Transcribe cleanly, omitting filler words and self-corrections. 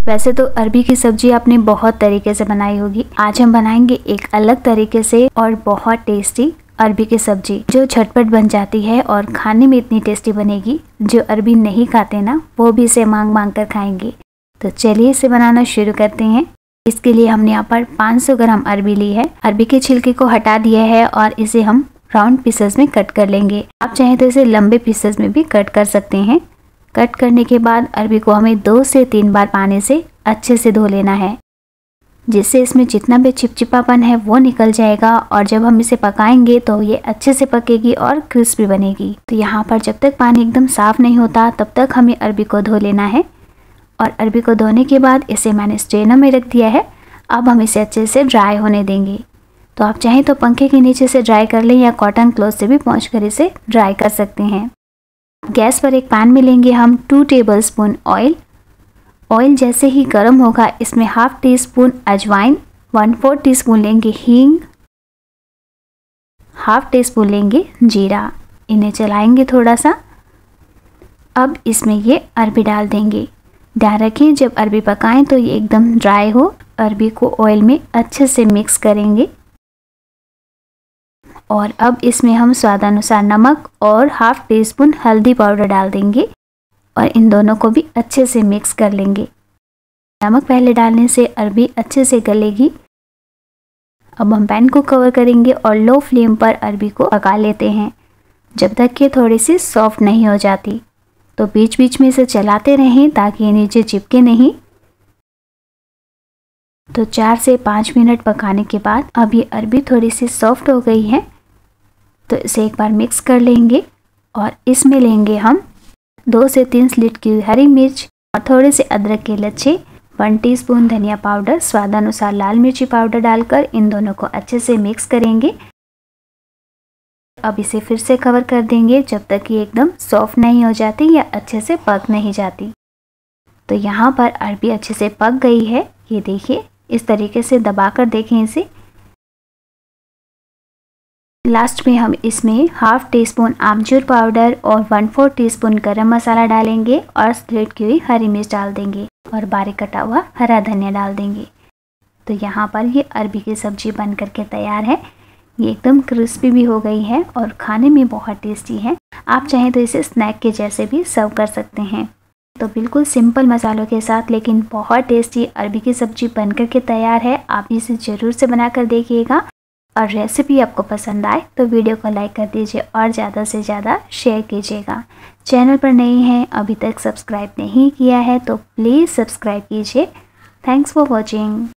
वैसे तो अरबी की सब्जी आपने बहुत तरीके से बनाई होगी, आज हम बनाएंगे एक अलग तरीके से और बहुत टेस्टी अरबी की सब्जी जो झटपट बन जाती है और खाने में इतनी टेस्टी बनेगी, जो अरबी नहीं खाते ना वो भी इसे मांग मांग कर खाएंगे। तो चलिए इसे बनाना शुरू करते हैं। इसके लिए हमने यहाँ पर 500 ग्राम अरबी ली है। अरबी के छिलके को हटा दिया है और इसे हम राउंड पीसेस में कट कर लेंगे। आप चाहें तो इसे लंबे पीसेस में भी कट कर सकते हैं। कट करने के बाद अरबी को हमें 2 से 3 बार पानी से अच्छे से धो लेना है, जिससे इसमें जितना भी चिपचिपापन है वो निकल जाएगा और जब हम इसे पकाएंगे तो ये अच्छे से पकेगी और क्रिस्पी बनेगी। तो यहाँ पर जब तक पानी एकदम साफ नहीं होता तब तक हमें अरबी को धो लेना है। और अरबी को धोने के बाद इसे मैंने स्ट्रेनर में रख दिया है। अब हम इसे अच्छे से ड्राई होने देंगे। तो आप चाहें तो पंखे के नीचे से ड्राई कर लें या कॉटन क्लॉथ से भी पोंछ कर इसे ड्राई कर सकते हैं। गैस पर एक पैन में लेंगे हम 2 टेबलस्पून ऑयल। ऑयल जैसे ही गर्म होगा इसमें हाफ टी स्पून अजवाइन, 1/4 टीस्पून लेंगे हींग, हाफ टी स्पून लेंगे जीरा। इन्हें चलाएंगे थोड़ा सा। अब इसमें ये अरबी डाल देंगे। ध्यान रखें जब अरबी पकाएं तो ये एकदम ड्राई हो। अरबी को ऑयल में अच्छे से मिक्स करेंगे और अब इसमें हम स्वादानुसार नमक और हाफ टी स्पून हल्दी पाउडर डाल देंगे और इन दोनों को भी अच्छे से मिक्स कर लेंगे। नमक पहले डालने से अरबी अच्छे से गलेगी। अब हम पैन को कवर करेंगे और लो फ्लेम पर अरबी को पका लेते हैं जब तक कि थोड़ी सी सॉफ्ट नहीं हो जाती। तो बीच बीच में इसे चलाते रहें ताकि ये नीचे चिपके नहीं। तो 4 से 5 मिनट पकाने के बाद अब ये अरबी थोड़ी सी सॉफ्ट हो गई है। तो इसे एक बार मिक्स कर लेंगे और इसमें लेंगे हम 2 से 3 स्लिट की हरी मिर्च और थोड़े से अदरक के लच्छे, 1 टीस्पून धनिया पाउडर, स्वादानुसार लाल मिर्ची पाउडर डालकर इन दोनों को अच्छे से मिक्स करेंगे। अब इसे फिर से कवर कर देंगे जब तक ये एकदम सॉफ्ट नहीं हो जाती या अच्छे से पक नहीं जाती। तो यहाँ पर अरबी अच्छे से पक गई है। ये देखिए, इस तरीके से दबाकर देखें इसे। लास्ट में हम इसमें हाफ टी स्पून आमचूर पाउडर और 1/4 टीस्पून गरम मसाला डालेंगे और स्प्लिट की हुई हरी मिर्च डाल देंगे और बारीक कटा हुआ हरा धनिया डाल देंगे। तो यहाँ पर ये अरबी की सब्जी बन करके तैयार है। ये एकदम क्रिस्पी भी हो गई है और खाने में बहुत टेस्टी है। आप चाहें तो इसे स्नैक के जैसे भी सर्व कर सकते हैं। तो बिल्कुल सिंपल मसालों के साथ लेकिन बहुत टेस्टी अरबी की सब्जी बन करके तैयार है। आप इसे ज़रूर से बना कर देखिएगा और रेसिपी आपको पसंद आए तो वीडियो को लाइक कर दीजिए और ज़्यादा से ज़्यादा शेयर कीजिएगा। चैनल पर नए हैं, अभी तक सब्सक्राइब नहीं किया है तो प्लीज़ सब्सक्राइब कीजिए। Thanks for watching.